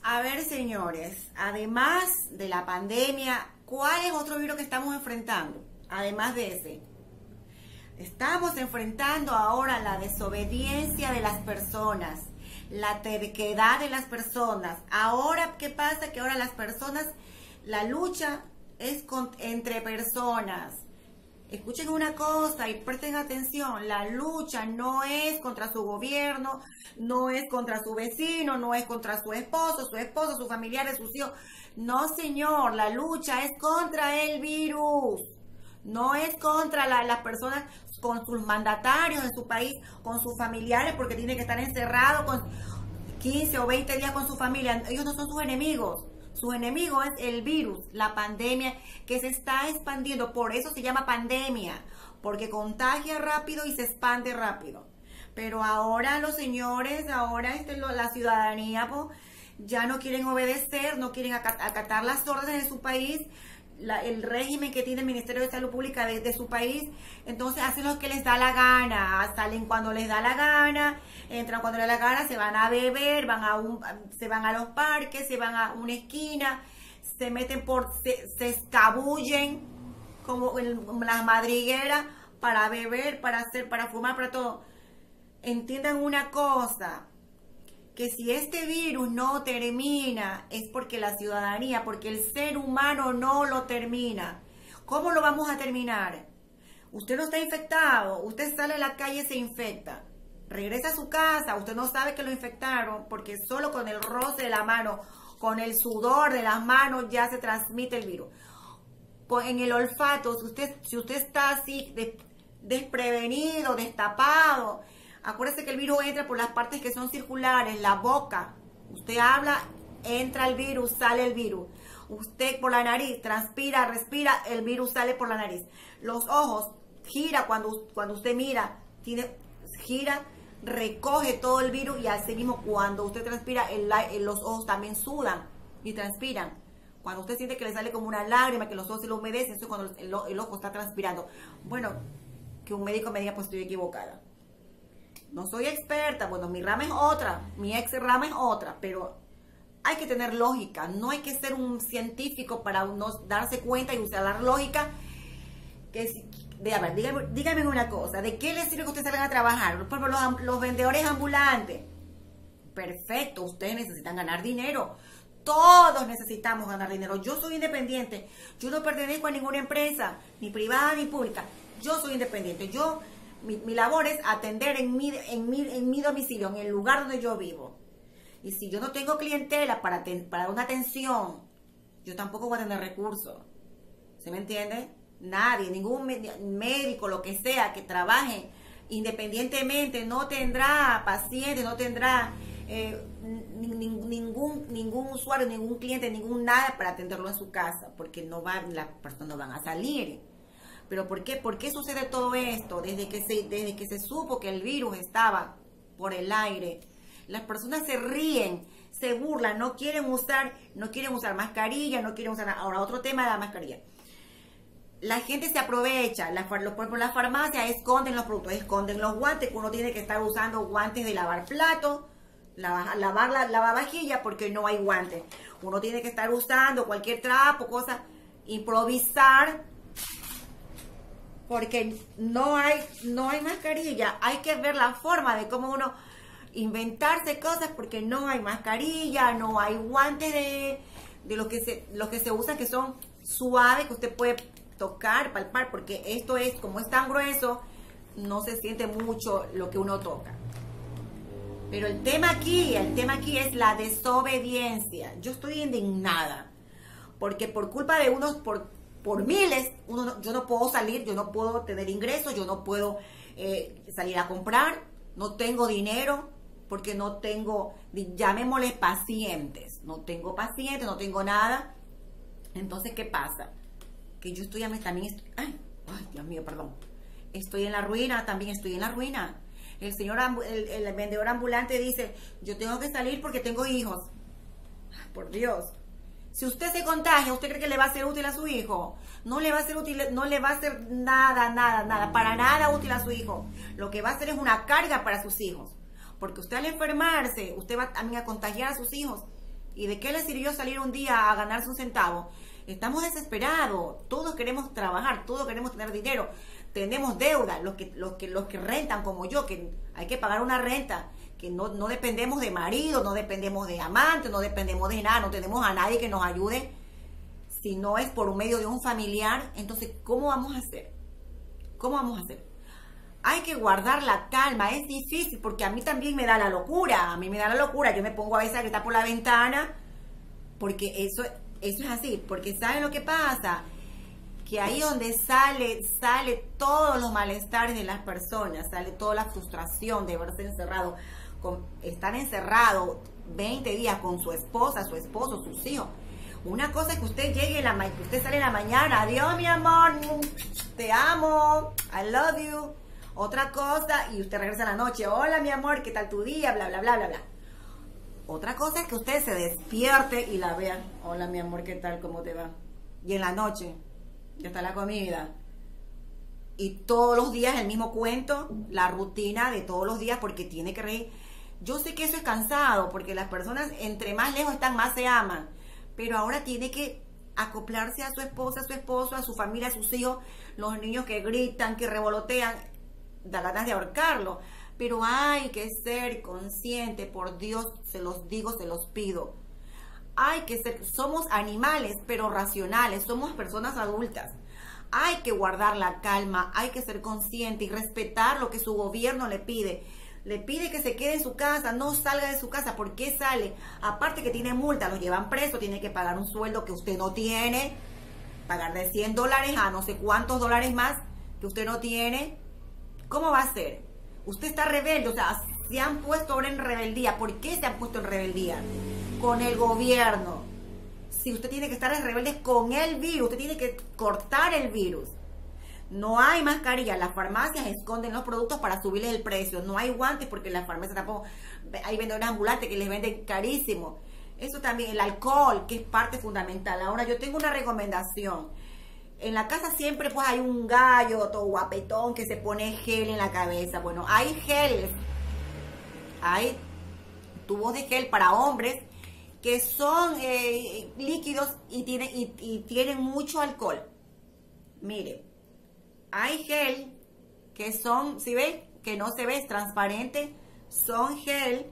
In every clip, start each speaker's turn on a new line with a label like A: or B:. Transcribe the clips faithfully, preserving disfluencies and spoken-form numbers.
A: A ver, señores, además de la pandemia, ¿cuál es otro virus que estamos enfrentando? Además de ese. Estamos enfrentando ahora la desobediencia de las personas, la terquedad de las personas. Ahora, ¿qué pasa? Que ahora las personas, la lucha es con, entre personas. Escuchen una cosa y presten atención, la lucha no es contra su gobierno, no es contra su vecino, no es contra su esposo, su esposa, sus familiares, sus hijos. No, señor, la lucha es contra el virus, no es contra la, las personas con sus mandatarios en su país, con sus familiares, porque tiene que estar encerrado con quince o veinte días con su familia. Ellos no son sus enemigos. Su enemigo es el virus, la pandemia que se está expandiendo. Por eso se llama pandemia, porque contagia rápido y se expande rápido. Pero ahora los señores, ahora este, la ciudadanía pues, ya no quieren obedecer, no quieren acatar las órdenes de su país, la, el régimen que tiene el Ministerio de Salud Pública de, de su país. Entonces hacen lo que les da la gana, salen cuando les da la gana, entran cuando les da la gana, se van a beber, van a un, se van a los parques, se van a una esquina, se meten por, se, se escabullen como en las madrigueras para beber, para hacer, para fumar, para todo. Entiendan una cosa, que si este virus no termina es porque la ciudadanía, porque el ser humano no lo termina. ¿Cómo lo vamos a terminar? Usted no está infectado, usted sale a la calle y se infecta. Regresa a su casa, usted no sabe que lo infectaron porque solo con el roce de la mano, con el sudor de las manos ya se transmite el virus. Pues en el olfato, si usted, si usted está así de, desprevenido, destapado, acuérdese que el virus entra por las partes que son circulares, la boca. Usted habla, entra el virus, sale el virus. Usted por la nariz, transpira, respira, el virus sale por la nariz. Los ojos, gira cuando, cuando usted mira, tiene, gira, recoge todo el virus y así mismo cuando usted transpira, el, el, los ojos también sudan y transpiran. Cuando usted siente que le sale como una lágrima, que los ojos se lo humedecen, eso es cuando el, el ojo está transpirando. Bueno, que un médico me diga, pues estoy equivocada. No soy experta, bueno, mi rama es otra, mi ex rama es otra, pero hay que tener lógica, no hay que ser un científico para uno darse cuenta y usar la lógica. Que si, de, a ver, dígame, dígame una cosa, ¿de qué les sirve que ustedes salgan a trabajar? Por ejemplo, los, los vendedores ambulantes. Perfecto, ustedes necesitan ganar dinero. Todos necesitamos ganar dinero. Yo soy independiente, yo no pertenezco a ninguna empresa, ni privada ni pública. Yo soy independiente, yo... Mi, mi labor es atender en mi, en, mi, en mi domicilio, en el lugar donde yo vivo. Y si yo no tengo clientela para, ten, para una atención, yo tampoco voy a tener recursos. ¿Se me entiende? Nadie, ningún médico, lo que sea, que trabaje independientemente, no tendrá paciente, no tendrá eh, ni, ni, ningún, ningún usuario, ningún cliente, ningún nada para atenderlo en su casa, porque no va, las personas no van a salir. ¿Pero por qué? ¿Por qué sucede todo esto? Desde que se, desde que se supo que el virus estaba por el aire, las personas se ríen, se burlan, no quieren usar, no quieren usar mascarilla, no quieren usar... Ahora, otro tema de la mascarilla. La gente se aprovecha, la, por ejemplo, las farmacias esconden los productos, esconden los guantes, que uno tiene que estar usando guantes de lavar platos, lavar, lavar la lavavajilla porque no hay guantes. Uno tiene que estar usando cualquier trapo, cosa, improvisar, porque no hay, no hay mascarilla. Hay que ver la forma de cómo uno inventarse cosas porque no hay mascarilla, no hay guantes de, de los que se, los que se usan que son suaves, que usted puede tocar, palpar, porque esto es, como es tan grueso, no se siente mucho lo que uno toca. Pero el tema aquí, el tema aquí es la desobediencia. Yo estoy indignada, porque por culpa de unos, por por miles, uno no, yo no puedo salir, yo no puedo tener ingresos, yo no puedo eh, salir a comprar, no tengo dinero, porque no tengo, llamémosle pacientes, no tengo pacientes, no tengo nada. Entonces, ¿qué pasa? Que yo estoy, también estoy, ay, ay, Dios mío, perdón, estoy en la ruina, también estoy en la ruina. El señor, el, el vendedor ambulante dice, yo tengo que salir porque tengo hijos. Ay, por Dios. Si usted se contagia, ¿usted cree que le va a ser útil a su hijo? No le va a ser útil, no le va a hacer nada, nada, nada, para nada útil a su hijo. Lo que va a hacer es una carga para sus hijos. Porque usted al enfermarse, usted va también a contagiar a sus hijos. ¿Y de qué le sirvió salir un día a ganarse un centavo? Estamos desesperados, todos queremos trabajar, todos queremos tener dinero, tenemos deuda, los que, los que, los que rentan como yo, que hay que pagar una renta, que no, no dependemos de marido, no dependemos de amante, no dependemos de nada, no tenemos a nadie que nos ayude, si no es por un medio de un familiar. Entonces, ¿cómo vamos a hacer? ¿Cómo vamos a hacer? Hay que guardar la calma, es difícil porque a mí también me da la locura, a mí me da la locura, yo me pongo a veces a gritar por la ventana, porque eso, eso es así, porque ¿saben lo que pasa? Que ahí donde sale, sale todos los malestares de las personas, sale toda la frustración de verse encerrado, con, estar encerrado veinte días con su esposa, su esposo, sus hijos. Una cosa es que usted llegue, en la, que usted sale en la mañana, adiós mi amor, te amo, I love you. Otra cosa, y usted regresa en la noche, hola mi amor, ¿qué tal tu día? Bla, bla, bla, bla, bla. Otra cosa es que usted se despierte y la vea, hola mi amor, ¿qué tal? ¿Cómo te va? Y en la noche, ya está la comida. Y todos los días el mismo cuento, la rutina de todos los días, porque tiene que reír. Yo sé que eso es cansado, porque las personas entre más lejos están, más se aman. Pero ahora tiene que acoplarse a su esposa, a su esposo, a su familia, a sus hijos, los niños que gritan, que revolotean, da ganas de ahorcarlo. Pero hay que ser consciente, por Dios, se los digo, se los pido. Hay que ser, somos animales, pero racionales, somos personas adultas. Hay que guardar la calma, hay que ser consciente y respetar lo que su gobierno le pide. Le pide que se quede en su casa, no salga de su casa. ¿Por qué sale? Aparte que tiene multa, lo llevan preso, tiene que pagar un sueldo que usted no tiene, pagar de cien dólares a no sé cuántos dólares más que usted no tiene. ¿Cómo va a ser? Usted está rebelde, o sea, se han puesto ahora en rebeldía. ¿Por qué se han puesto en rebeldía? Con el gobierno. Si usted tiene que estar en rebelde con el virus, usted tiene que cortar el virus. No hay mascarilla, las farmacias esconden los productos para subirles el precio. No hay guantes porque las farmacias tampoco, hay vendedores ambulantes que les venden carísimo. Eso también, el alcohol, que es parte fundamental. Ahora yo tengo una recomendación. En la casa siempre pues hay un gallo todo guapetón que se pone gel en la cabeza. Bueno, hay geles, hay tubos de gel para hombres que son eh, líquidos y tienen, y, y tienen mucho alcohol. Mire, hay gel que son, ¿sí ven? Que no se ve, es transparente. Son gel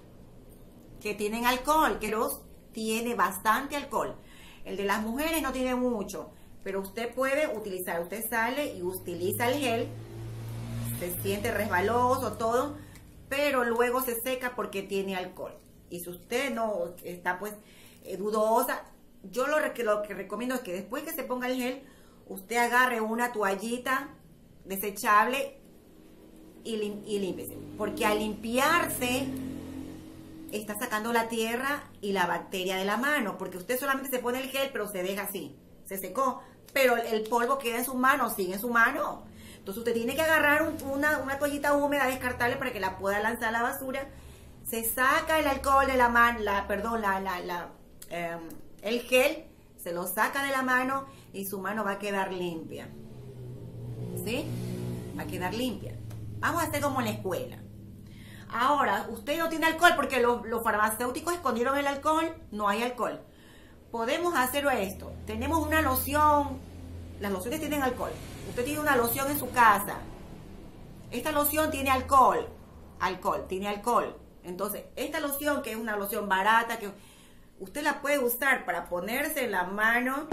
A: que tienen alcohol, que los tiene bastante alcohol. El de las mujeres no tiene mucho, pero usted puede utilizar, usted sale y utiliza el gel, se siente resbaloso, todo, pero luego se seca porque tiene alcohol. Y si usted no está pues eh, dudosa, yo lo que, lo que recomiendo es que después que se ponga el gel, usted agarre una toallita desechable y, lim y límpiese. Porque al limpiarse, está sacando la tierra y la bacteria de la mano. Porque usted solamente se pone el gel, pero se deja así. Se secó. Pero el polvo queda en su mano, sigue en su mano. Entonces usted tiene que agarrar un, una, una toallita húmeda, descartable para que la pueda lanzar a la basura. Se saca el alcohol de la mano, la, perdón, la, la, la, eh, el gel, se lo saca de la mano y su mano va a quedar limpia. ¿Sí? Va a quedar limpia. Vamos a hacer como en la escuela. Ahora, usted no tiene alcohol porque los, los farmacéuticos escondieron el alcohol, no hay alcohol. Podemos hacer esto. Tenemos una loción, las lociones tienen alcohol. Usted tiene una loción en su casa. Esta loción tiene alcohol. Alcohol, tiene alcohol. Entonces, esta loción, que es una loción barata, que usted la puede usar para ponerse en la mano,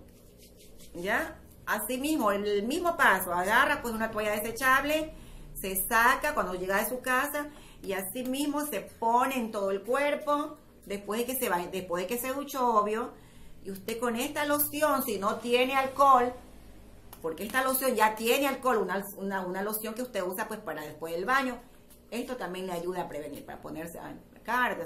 A: ¿ya? Así mismo, en el mismo paso, agarra pues una toalla desechable, se saca cuando llega de su casa y así mismo se pone en todo el cuerpo, después de que se va, después de que se duchó, obvio, y usted con esta loción, si no tiene alcohol, porque esta loción ya tiene alcohol, una, una, una loción que usted usa pues para después del baño, esto también le ayuda a prevenir, para ponerse a la cara,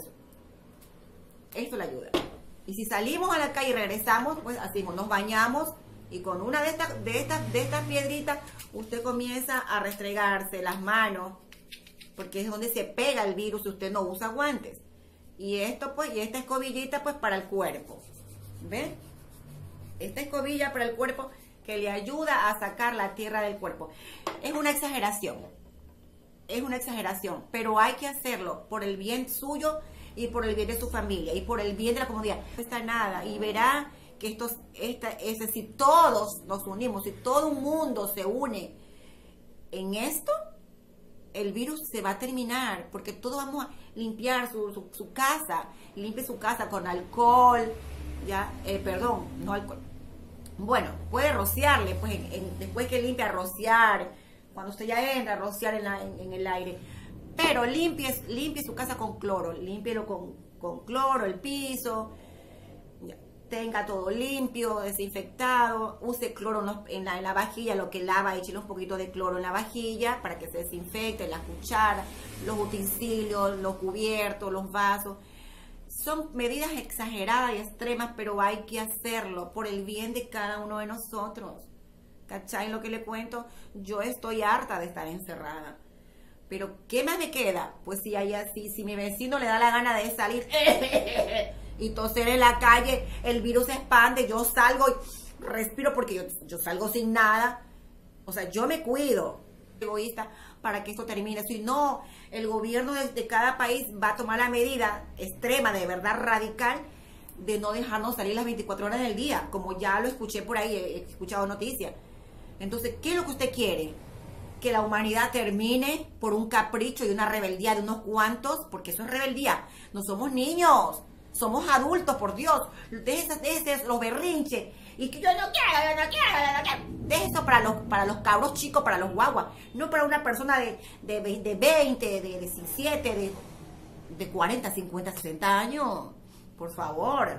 A: esto le ayuda. Y si salimos a la calle y regresamos, pues así nos bañamos y con una de estas, de estas, de estas piedritas, usted comienza a restregarse las manos, porque es donde se pega el virus si usted no usa guantes. Y esto pues, y esta escobillita pues para el cuerpo. ¿Ven? Esta escobilla para el cuerpo que le ayuda a sacar la tierra del cuerpo. Es una exageración. Es una exageración, pero hay que hacerlo por el bien suyo, y por el bien de su familia y por el bien de la comunidad. No está nada y verá que estos, esta, es si todos nos unimos, si todo un mundo se une en esto, el virus se va a terminar, porque todos vamos a limpiar su, su, su casa, limpie su casa con alcohol, ya, eh, perdón, no alcohol. Bueno, puede rociarle, pues en, en, después que limpia, rociar, cuando usted ya entra, rociar en, la, en, en el aire. Pero limpie, limpie su casa con cloro, límpielo con, con cloro, el piso, ya, tenga todo limpio, desinfectado, use cloro en, los, en, la, en la vajilla, lo que lava, échale un poquito de cloro en la vajilla para que se desinfecte, las cucharas, los utensilios, los cubiertos, los vasos. Son medidas exageradas y extremas, pero hay que hacerlo por el bien de cada uno de nosotros. ¿Cachai? Lo que le cuento, yo estoy harta de estar encerrada. Pero, ¿qué más me queda? Pues si hay así, si mi vecino le da la gana de salir y toser en la calle, el virus se expande, yo salgo y respiro porque yo, yo salgo sin nada. O sea, yo me cuido, egoísta, para que esto termine. Si no, el gobierno de, de cada país va a tomar la medida extrema, de verdad radical, de no dejarnos salir las veinticuatro horas del día, como ya lo escuché por ahí, he escuchado noticias. Entonces, ¿qué es lo que usted quiere? Que la humanidad termine por un capricho y una rebeldía de unos cuantos, porque eso es rebeldía. No somos niños, somos adultos, por Dios. Deje, deje los berrinches. Y que yo no quiero, yo no quiero, yo no quiero. Deje eso para los, para los cabros chicos, para los guaguas. No para una persona de, de, de veinte, de diecisiete, de, de cuarenta, cincuenta, sesenta años. Por favor.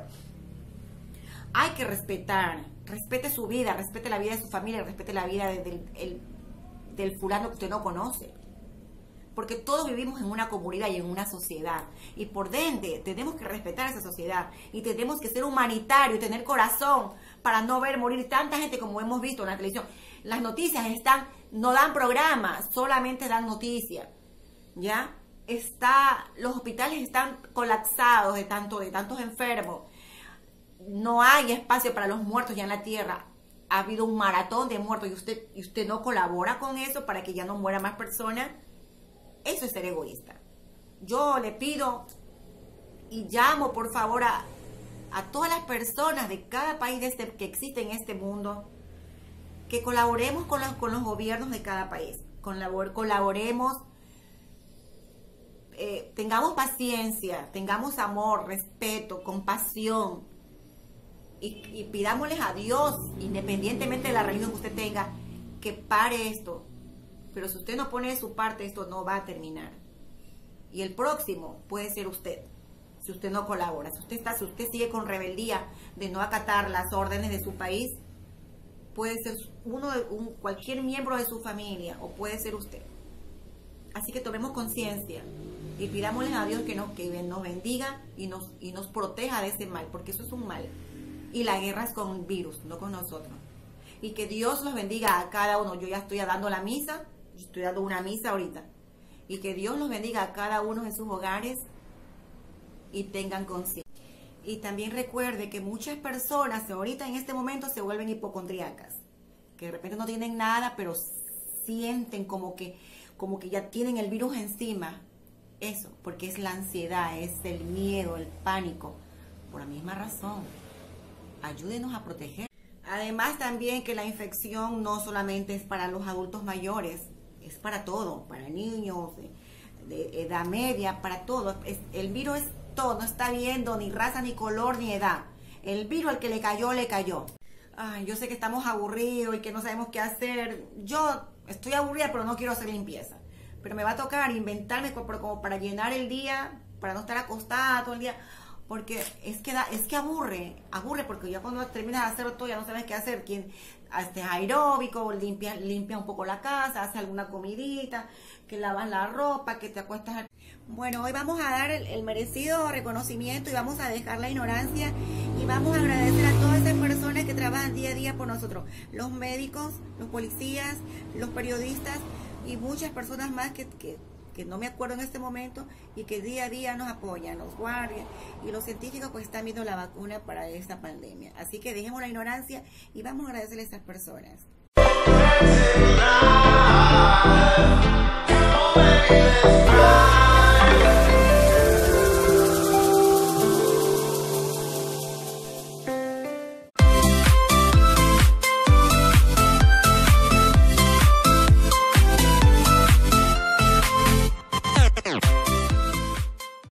A: Hay que respetar. Respete su vida, respete la vida de su familia, respete la vida del, del, del fulano que usted no conoce. Porque todos vivimos en una comunidad y en una sociedad. Y por dentro tenemos que respetar esa sociedad. Y tenemos que ser humanitarios, tener corazón para no ver morir tanta gente como hemos visto en la televisión. Las noticias están, no dan programas, solamente dan noticias. ¿Ya? Está, los hospitales están colapsados de, tanto, de tantos enfermos. No hay espacio para los muertos ya en la tierra. Ha habido un maratón de muertos y usted, y usted no colabora con eso para que ya no muera más personas. Eso es ser egoísta. Yo le pido y llamo por favor a, a todas las personas de cada país de este, que existe en este mundo, que colaboremos con los, con los gobiernos de cada país. Colabor, colaboremos, eh, tengamos paciencia, tengamos amor, respeto, compasión. Y, y pidámosles a Dios, independientemente de la religión que usted tenga, que pare esto. Pero si usted no pone de su parte, esto no va a terminar. Y el próximo puede ser usted, si usted no colabora. Si usted está, si usted sigue con rebeldía de no acatar las órdenes de su país, puede ser uno de un, cualquier miembro de su familia, o puede ser usted. Así que tomemos conciencia y pidámosles a Dios que nos, que nos bendiga y nos, y nos proteja de ese mal, porque eso es un mal. Y la guerra es con virus, no con nosotros. Y que Dios los bendiga a cada uno. Yo ya estoy dando la misa, yo estoy dando una misa ahorita. Y que Dios los bendiga a cada uno en sus hogares y tengan conciencia. Y también recuerde que muchas personas ahorita en este momento se vuelven hipocondríacas. Que de repente no tienen nada, pero sienten como que, como que ya tienen el virus encima. Eso, porque es la ansiedad, es el miedo, el pánico. Por la misma razón. Ayúdenos a proteger. Además también que la infección no solamente es para los adultos mayores, es para todo, para niños, de, de edad media, para todo. Es, el virus es todo, no está viendo ni raza, ni color, ni edad. El virus al que le cayó, le cayó. Ay, yo sé que estamos aburridos y que no sabemos qué hacer. Yo estoy aburrida, pero no quiero hacer limpieza. Pero me va a tocar inventarme como para llenar el día, para no estar acostada todo el día. Porque es que da, es que aburre, aburre porque ya cuando terminas de hacer todo ya no sabes qué hacer. Quien hace aeróbico, limpia, limpia un poco la casa, hace alguna comidita, que lavas la ropa, que te acuestas. Bueno, hoy vamos a dar el, el merecido reconocimiento y vamos a dejar la ignorancia y vamos a agradecer a todas esas personas que trabajan día a día por nosotros. Los médicos, los policías, los periodistas y muchas personas más que... que que no me acuerdo en este momento y que día a día nos apoyan, los guardias y los científicos pues están viendo la vacuna para esta pandemia. Así que dejemos la ignorancia y vamos a agradecerle a estas personas.
B: Oh,